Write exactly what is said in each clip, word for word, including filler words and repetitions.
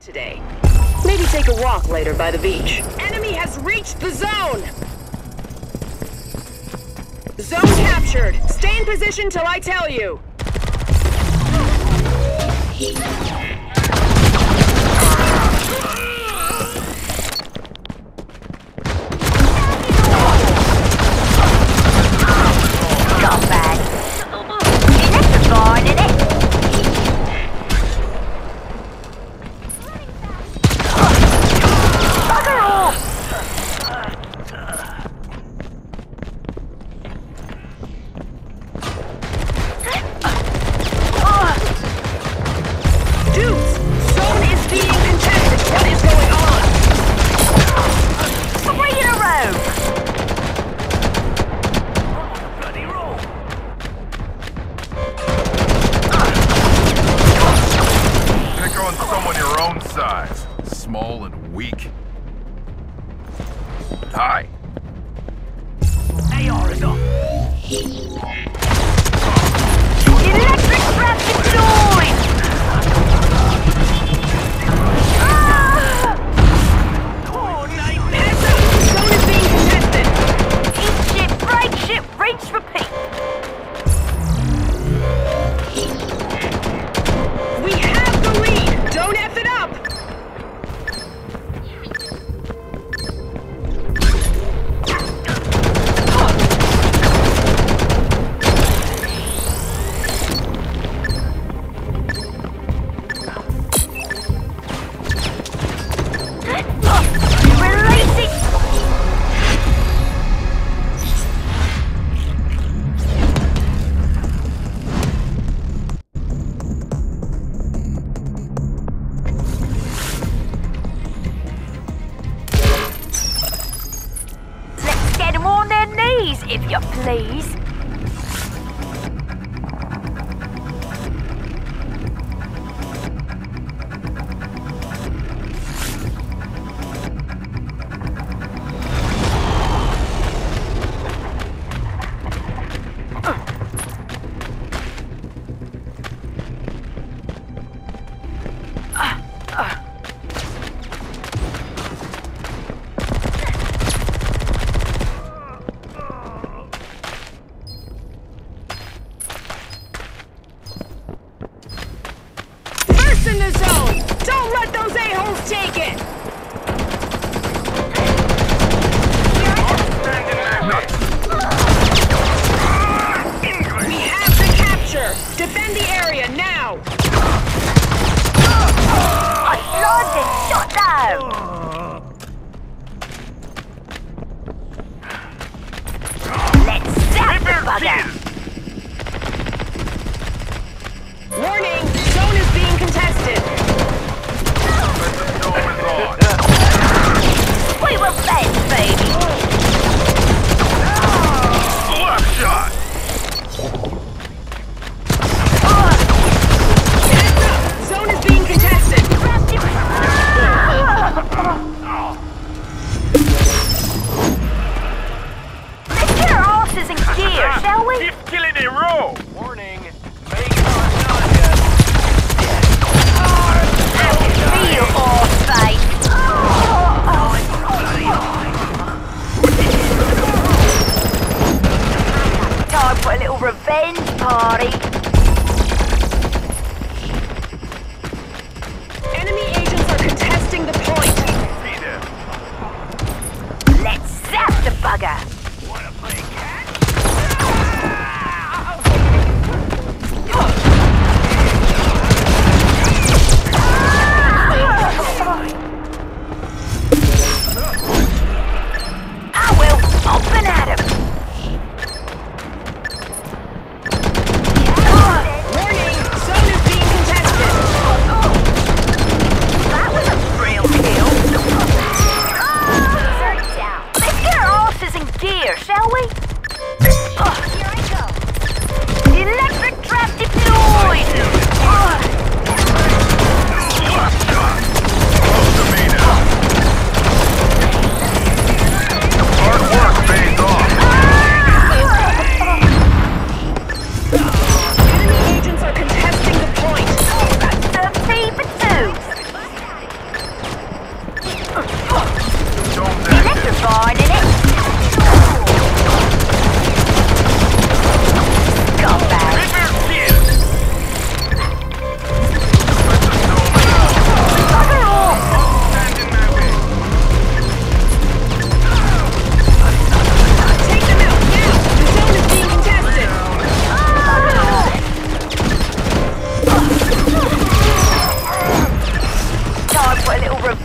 Today. Maybe take a walk later by the beach. Enemy has reached the zone! Zone captured! Stay in position till I tell you! Scumbag! Electrifying, innit? Bugger off! Dudes! Zone is being contested! What is going on? Three in a row! Bloody roll! Pick on someone your own size. Small and weak. Hi. A R is up. Electric trap deployed! Ah! Coordinate. Heads up! Zone is being contested! Eat shit, break shit, rinse, repeat! We have the lead! Don't F it up! Release it! Let's get them on their knees, if you please.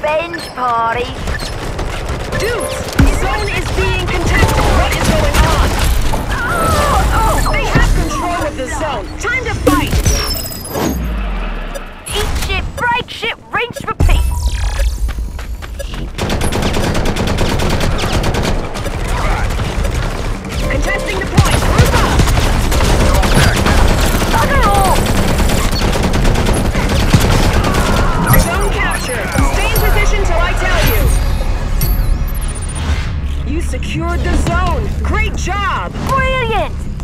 revenge party. Dudes, the zone is being contested. What is going on? Oh, they have control of the zone. Time to fight. Eat shit, break shit, rinse, repeat. Contesting the point. Group up. Bugger off! Zone captured. Stay in position till I tell you. You secured the zone. Great job. Brilliant!